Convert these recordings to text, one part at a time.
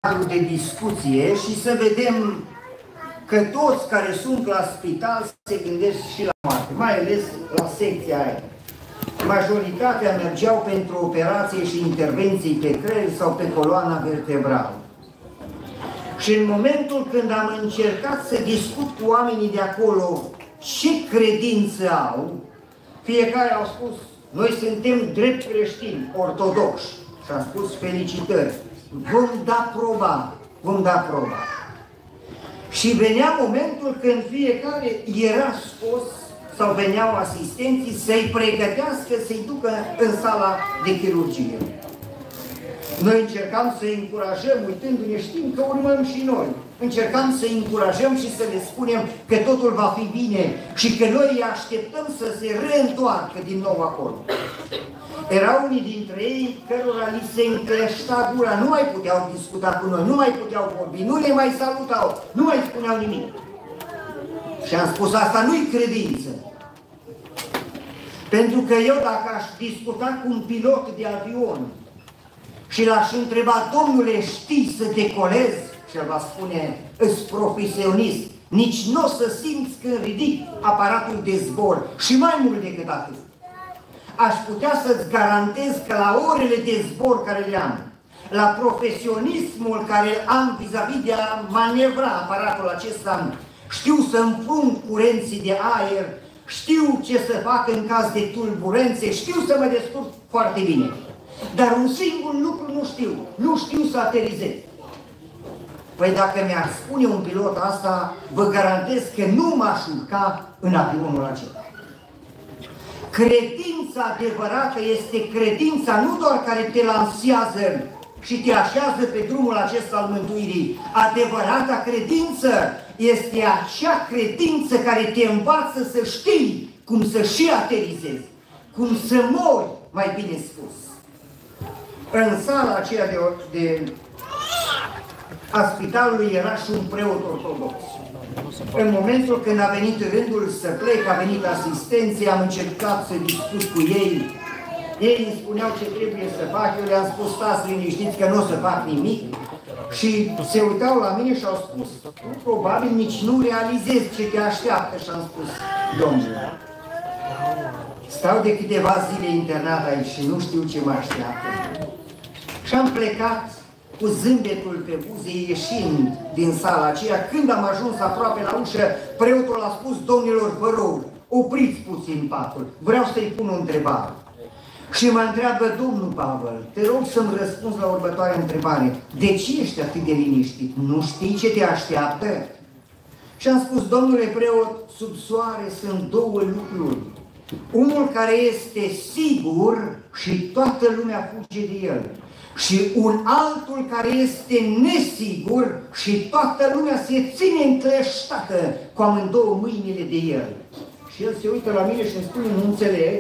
de discuție și să vedem că toți care sunt la spital se gândesc și la moarte, mai ales la secția aia. Majoritatea mergeau pentru operație și intervenții pe creier sau pe coloana vertebrală. Și în momentul când am încercat să discut cu oamenii de acolo ce credință au, fiecare au spus, noi suntem drept creștini, ortodoxi. Și am spus, felicitări, vom da proba, vom da proba. Și venea momentul când fiecare era scos sau veneau asistenții să-i pregătească, să-i ducă în sala de chirurgie. Noi încercam să-i încurajăm, uitându-ne, știm că urmăm și noi. Încercam să-i încurajăm și să le spunem că totul va fi bine și că noi îi așteptăm să se reîntoarcă din nou acolo. Erau unii dintre ei cărora li se încleșta gura, nu mai puteau discuta cu noi, nu mai puteau vorbi, nu ne mai salutau, nu mai spuneau nimic. Și am spus, asta nu-i credință. Pentru că eu, dacă aș discuta cu un pilot de avion și l-aș întreba, domnule, știi să decolezi? Și el va spune, îs profesionist, nici nu o să simți când ridic aparatul de zbor și mai mult decât atât. Aș putea să-ți garantez că la orele de zbor care le am, la profesionismul care am vis-a-vis de a manevra aparatul acesta, știu să împrung curenții de aer, știu ce să fac în caz de tulburențe, știu să mă descurc foarte bine. Dar un singur lucru nu știu, nu știu să aterizez. Păi dacă mi-ar spune un pilot asta, vă garantez că nu m-aș urca în avionul acela. Credința adevărată este credința nu doar care te lansează și te așează pe drumul acesta al mântuirii. Adevărata credință este acea credință care te învață să știi cum să și aterizezi, cum să mori, mai bine spus. În sala aceea a spitalului era și un preot ortodox. În momentul când a venit rândul să plec, a venit asistenții, am încercat să discut cu ei. Ei îmi spuneau ce trebuie să fac, eu le-am spus, stați liniștiți că nu o să fac nimic. Și se uitau la mine și au spus, tu probabil nici nu realizezi ce te așteaptă. Și am spus, domnule, stau de câteva zile internat aici și nu știu ce mă așteaptă. Și am plecat cu zâmbetul pe buze, ieșind din sala aceea. Când am ajuns aproape la ușă, preotul a spus, domnilor, vă rog, opriți puțin patul, vreau să-i pun o întrebare. Și mă întreabă, domnul Pavel, te rog să-mi răspunzi la următoarea întrebare. De ce ești atât de liniștit? Nu știi ce te așteaptă? Și am spus, domnule preot, sub soare sunt două lucruri. Unul care este sigur și toată lumea fuge de el. Și un altul care este nesigur și toată lumea se ține încleștată cu amândouă mâinile de el. Și el se uită la mine și îmi spune, nu înțeleg.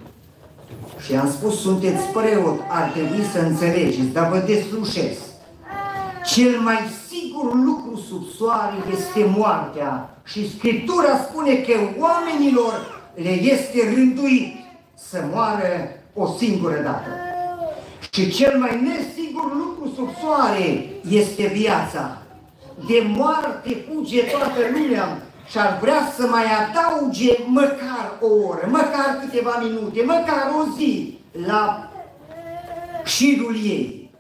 Și am spus, sunteți preot, ar trebui să înțelegeți, dar vă deslușesc. Cel mai sigur lucru sub soare este moartea. Și Scriptura spune că oamenilor le este rânduit să moară o singură dată. Și cel mai nesigur lucru sub soare este viața. De moarte fuge toată lumea și ar vrea să mai adauge măcar o oră, măcar câteva minute, măcar o zi la șirul ei.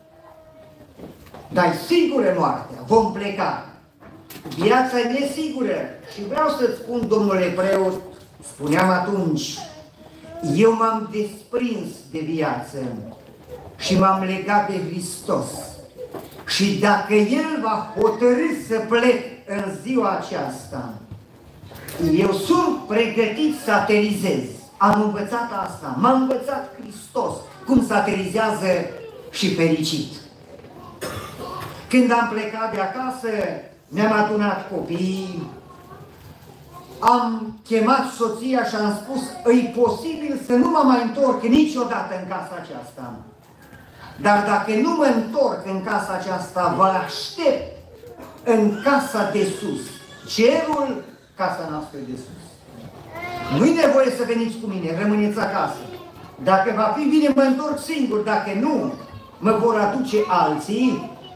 Dar sigură moartea, vom pleca. Viața e nesigură și vreau să-ți spun, domnule preot, spuneam atunci, eu m-am desprins de viață și m-am legat de Hristos. Și dacă El va hotărî să plec în ziua aceasta, eu sunt pregătit să aterizez. Am învățat asta, m-a învățat Hristos cum să aterizează și fericit. Când am plecat de acasă, mi-am adunat copiii, am chemat soția și am spus, e posibil să nu mă mai întorc niciodată în casa aceasta. Dar dacă nu mă întorc în casa aceasta, vă aștept în casa de sus. Cerul, casa noastră de sus. Nu-i nevoie să veniți cu mine, rămâneți acasă. Dacă va fi bine, mă întorc singur. Dacă nu, mă vor aduce alții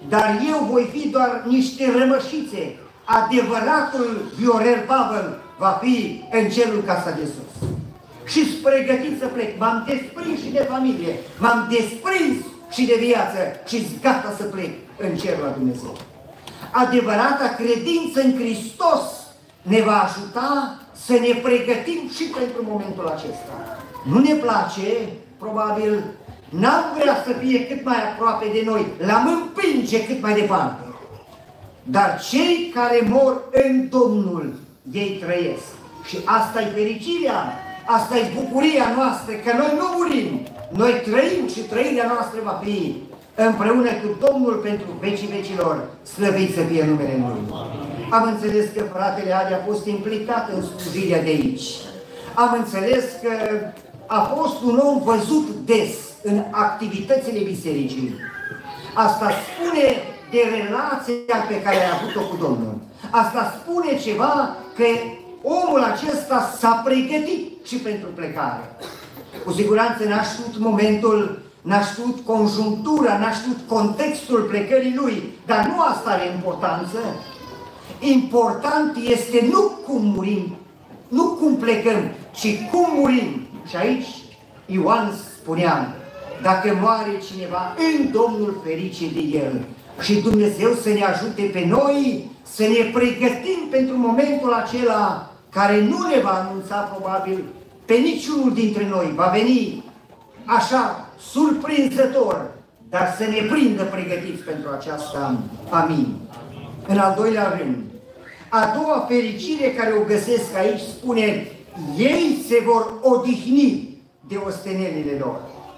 dar eu voi fi doar niște rămășițe. Adevăratul Viorel Pavel va fi în cerul casa de sus. Și-s pregătit să plec. M-am desprins și de familie, m-am desprins și de viață și-s gata să plec în cerul la Dumnezeu. Adevărata credință în Hristos ne va ajuta să ne pregătim și pentru momentul acesta. Nu ne place, probabil, n-am vrea să fie cât mai aproape de noi, l-am împinge cât mai departe. Dar cei care mor în Domnul, ei trăiesc. Și asta e fericirea, asta e bucuria noastră, că noi nu murim, noi trăim și trăirea noastră va fi împreună cu Domnul pentru vecii vecilor, slăvit să fie numele Lui. Am înțeles că fratele Adi a fost implicat în slujirea de aici. Am înțeles că a fost un om văzut des în activitățile bisericii. Asta spune de relația pe care a avut-o cu Domnul. Asta spune ceva că omul acesta s-a pregătit și pentru plecare. Cu siguranță n-a știut momentul, n-a știut conjunctura, n-a știut contextul plecării lui, dar nu asta are importanță. Important este nu cum murim, nu cum plecăm, ci cum murim. Și aici Ioan spunea, dacă moare cineva în Domnul, ferice de el. Și Dumnezeu să ne ajute pe noi să ne pregătim pentru momentul acela care nu ne va anunța probabil pe niciunul dintre noi. Va veni așa, surprinzător, dar să ne prindă pregătiți pentru aceasta. Amin. În al doilea rând, a doua fericire care o găsesc aici spune, ei se vor odihni de ostenelile lor.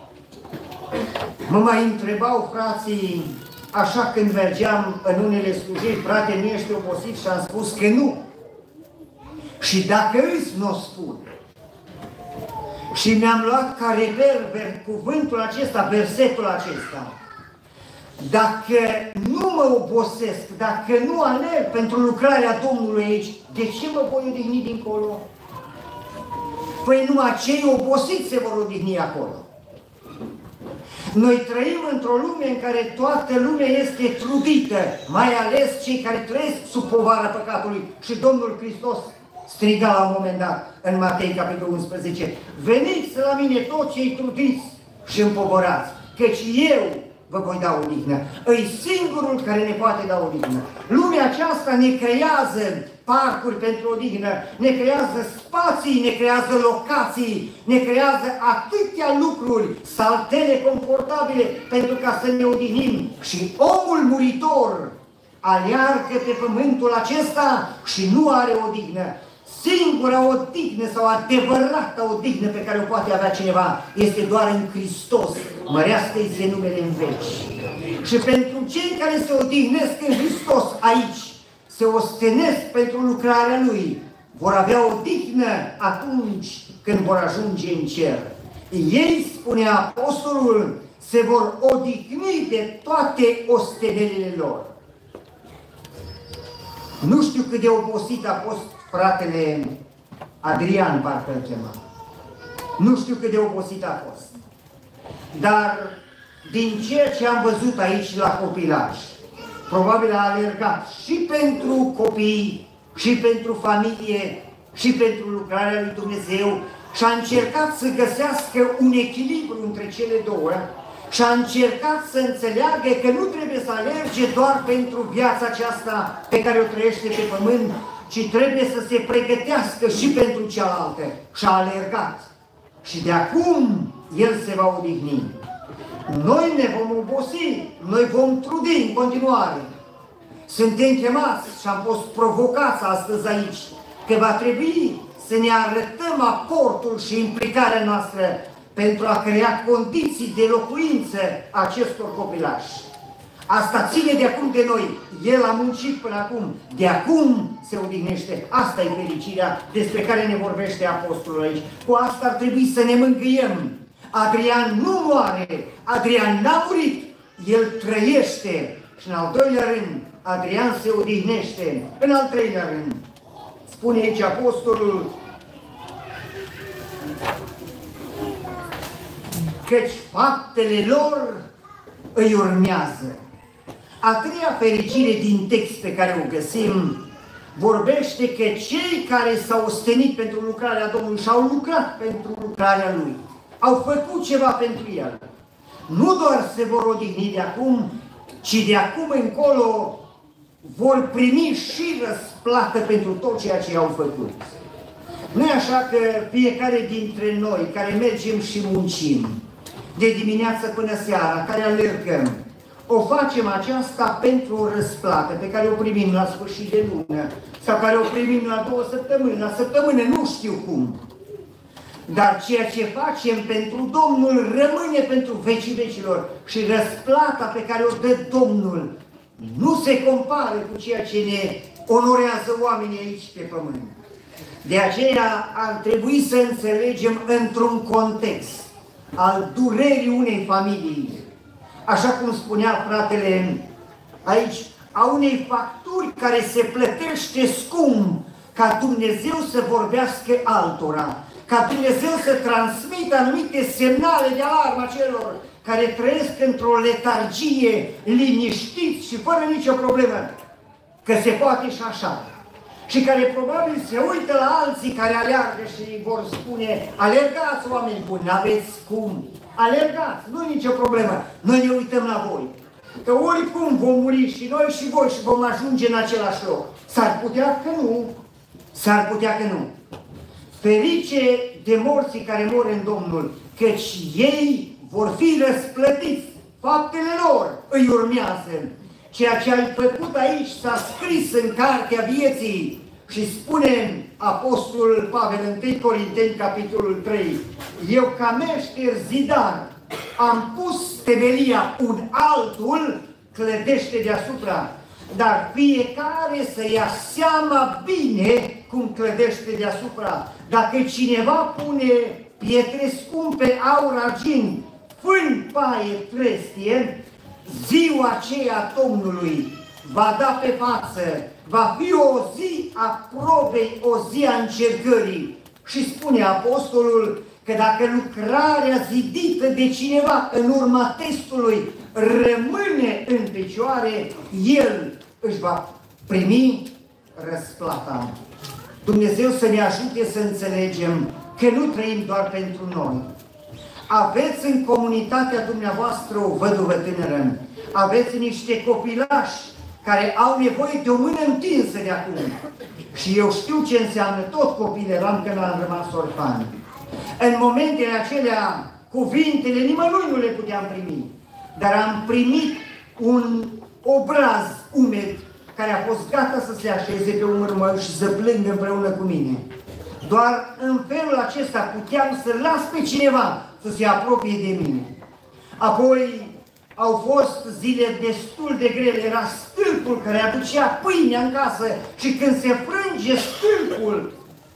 Mă mai întrebau frații, așa când mergeam în unele slujiri, frate, nu ești obosit? Și am spus că nu. Și dacă îți nu o spun. Și mi-am luat ca reper cuvântul acesta, versetul acesta. Dacă nu mă obosesc, dacă nu alerg pentru lucrarea Domnului aici, de ce mă voi odihni dincolo? Păi numai cei obosiți se vor odihni acolo. Noi trăim într-o lume în care toată lumea este trudită, mai ales cei care trăiesc sub povara păcatului. Și Domnul Hristos striga la un moment dat în Matei, capitolul 11, veniți la mine toți cei trudiți și împovărați, căci eu vă voi da odihnă. Îi singurul care ne poate da odihnă. Lumea aceasta ne creează parcuri pentru odihnă, ne creează spații, ne creează locații, ne creează atâtea lucruri, saltele confortabile pentru ca să ne odihnim. Și omul muritor aleargă pe pământul acesta și nu are odihnă. Singura odihnă sau adevărata odihnă pe care o poate avea cineva este doar în Hristos. Mărească-i numele în veci. Și pentru cei care se odihnesc în Hristos aici, se ostenesc pentru lucrarea Lui, vor avea odihnă atunci când vor ajunge în cer. Ei, spune Apostolul, se vor odihni de toate ostenelile lor. Nu știu cât de obosit a fost fratele Adrian, parcă îl chema. Nu știu cât de obosit a fost. Dar din ceea ce am văzut aici la copilaj, probabil a alergat și pentru copii, și pentru familie, și pentru lucrarea lui Dumnezeu și a încercat să găsească un echilibru între cele două și a încercat să înțeleagă că nu trebuie să alerge doar pentru viața aceasta pe care o trăiește pe pământ, ci trebuie să se pregătească și pentru cealaltă. Și a alergat. Și de acum el se va odihni. Noi ne vom obosi, noi vom trudi în continuare. Suntem chemați și am fost provocați astăzi aici că va trebui să ne arătăm aportul și implicarea noastră pentru a crea condiții de locuință acestor copilași. Asta ține de acum de noi. El a muncit până acum. De acum se odihnește. Asta e fericirea despre care ne vorbește Apostolul aici. Cu asta ar trebui să ne mângâiem. Adrian nu moare. Adrian n-a murit. El trăiește. Și în al doilea rând, Adrian se odihnește. În al treilea rând, spune aici Apostolul, căci faptele lor îi urmează. A treia fericire din text pe care o găsim vorbește că cei care s-au ostenit pentru lucrarea Domnului și au lucrat pentru lucrarea Lui, au făcut ceva pentru El. Nu doar se vor odihni de acum, ci de acum încolo vor primi și răsplată pentru tot ceea ce au făcut. Nu e așa că fiecare dintre noi care mergem și muncim, de dimineață până seara, care alergăm, o facem aceasta pentru o răsplată pe care o primim la sfârșit de lună sau care o primim la 2 săptămâni, la săptămână, nu știu cum. Dar ceea ce facem pentru Domnul rămâne pentru vecii vecilor și răsplata pe care o dă Domnul nu se compară cu ceea ce ne onorează oamenii aici pe pământ. De aceea ar trebui să înțelegem într-un context al durerii unei familii, așa cum spunea fratele aici, a unei facturi care se plătește scump ca Dumnezeu să vorbească altora, ca Dumnezeu să transmită anumite semnale de alarmă celor care trăiesc într-o letargie, liniștiți și fără nicio problemă, că se poate și așa. Și care probabil se uită la alții care aleargă și vor spune: alergați, oameni buni, n-aveți cum, alergați, nu e nicio problemă, noi ne uităm la voi. Că oricum vom muri și noi și voi și vom ajunge în același loc. S-ar putea că nu, s-ar putea că nu. Ferice de morții care mor în Domnul, căci ei vor fi răsplătiți, faptele lor îi urmează. Ceea ce ai făcut aici s-a scris în cartea vieții și spune Apostolul Pavel în 1 Corinteni, capitolul 3, eu ca meșter zidar am pus temelia, un altul clădește deasupra, dar fiecare să ia seama bine cum clădește deasupra. Dacă cineva pune pietre scumpe, aur, argint, fân, paie, trestie, ziua aceea Domnului va da pe față, va fi o zi a probei, o zi a încercării. Și spune Apostolul că dacă lucrarea zidită de cineva în urma testului rămâne în picioare, el își va primi răsplata. Dumnezeu să ne ajute să înțelegem că nu trăim doar pentru noi. Aveți în comunitatea dumneavoastră o văduvă tânără, aveți niște copilași care au nevoie de o mână întinsă de acum. Și eu știu ce înseamnă, tot copil eram când am rămas orfan. În momentele acelea, cuvintele nimănui nu le puteam primi, dar am primit un obraz umed care a fost gata să se așeze pe umărul meu și să plângă împreună cu mine. Doar în felul acesta puteam să las pe cineva să se apropie de mine. Apoi au fost zile destul de grele, era stâlpul care aducea pâinea în casă și când se frânge stâlpul,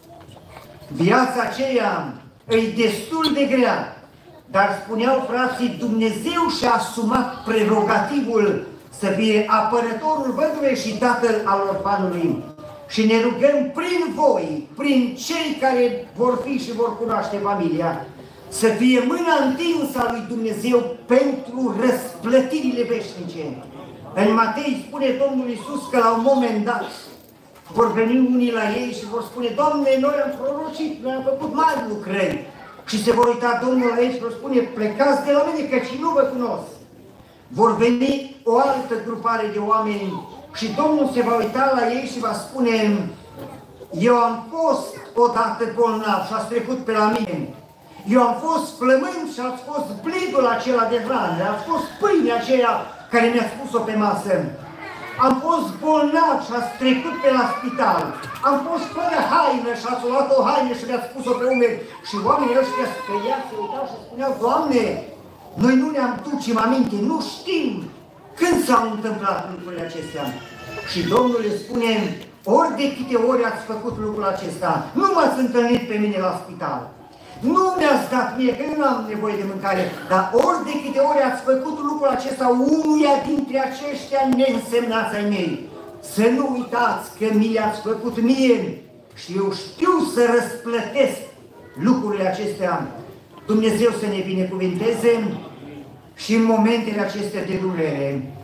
viața aceea e destul de grea. Dar spuneau frații, Dumnezeu și-a asumat prerogativul să fie apărătorul văduvei și tatăl al orfanului. Și ne rugăm prin voi, prin cei care vor fi și vor cunoaște familia, să fie mâna întinsă a lui Dumnezeu pentru răsplătirile veșnice. În Matei spune Domnul Iisus că la un moment dat vor veni unii la ei și vor spune: Doamne, noi am prorocit, noi am făcut mari lucrări. Și se vor uita Domnul la ei și vor spune: plecați de la mine, căci nu vă cunosc. Vor veni o altă grupare de oameni și Domnul se va uita la ei și va spune: eu am fost odată bolnav și ați trecut pe la mine. Eu am fost flămând și ați fost blidul acela de hrană, ați fost pâinea aceea care mi-a spus-o pe masă. Am fost bolnav și ați trecut pe la spital. Am fost fără haină și ați luat o haină și mi-ați pus-o pe umeri. Și oamenii ăștia speriați se uitau și spuneau: Doamne, noi nu ne-am ducem aminte, nu știm când s-au întâmplat lucrurile acestea. Și Domnul le spune: ori de câte ori ați făcut lucrul acesta, nu m-ați întâlnit pe mine la spital. Nu mi-ați dat mie, că eu nu am nevoie de mâncare, dar ori de câte ori ați făcut lucrul acesta unuia dintre aceștia neînsemnați ai mei, să nu uitați că mi le-ați făcut mie și eu știu să răsplătesc lucrurile acestea. Dumnezeu să ne binecuvinteze și în momentele acestea de durere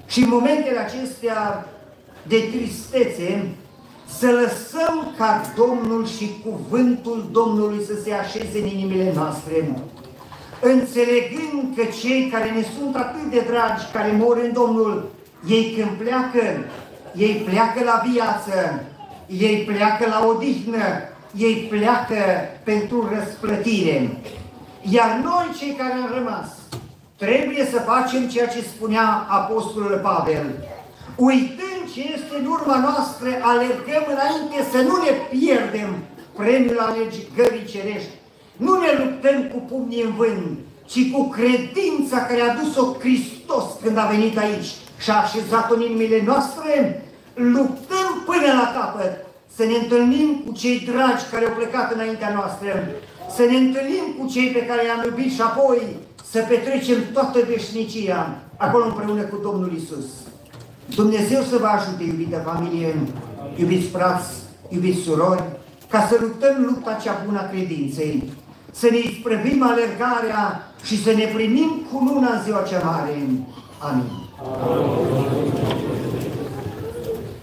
Și în momentele acestea de tristețe, să lăsăm ca Domnul și cuvântul Domnului să se așeze în inimile noastre, înțelegând că cei care ne sunt atât de dragi, care mor în Domnul, ei când pleacă, ei pleacă la viață, ei pleacă la odihnă, ei pleacă pentru răsplătire. Iar noi, cei care am rămas, trebuie să facem ceea ce spunea Apostolul Pavel. Uitând ce este în urma noastră, alergăm înainte să nu ne pierdem premiul alergării cerești. Nu ne luptăm cu pumnii în vânt, ci cu credința care a dus-o Hristos când a venit aici și a așezat-o în inimile noastre. Luptăm până la capăt, să ne întâlnim cu cei dragi care au plecat înaintea noastră, să ne întâlnim cu cei pe care i-am iubit și apoi să petrecem toată veșnicia acolo împreună cu Domnul Iisus. Dumnezeu să vă ajute, iubită familie, iubiți frați, iubiți surori, ca să luptăm lupta cea bună a credinței, să ne isprăvim alergarea și să ne primim cu luna în ziua cea mare. Amin.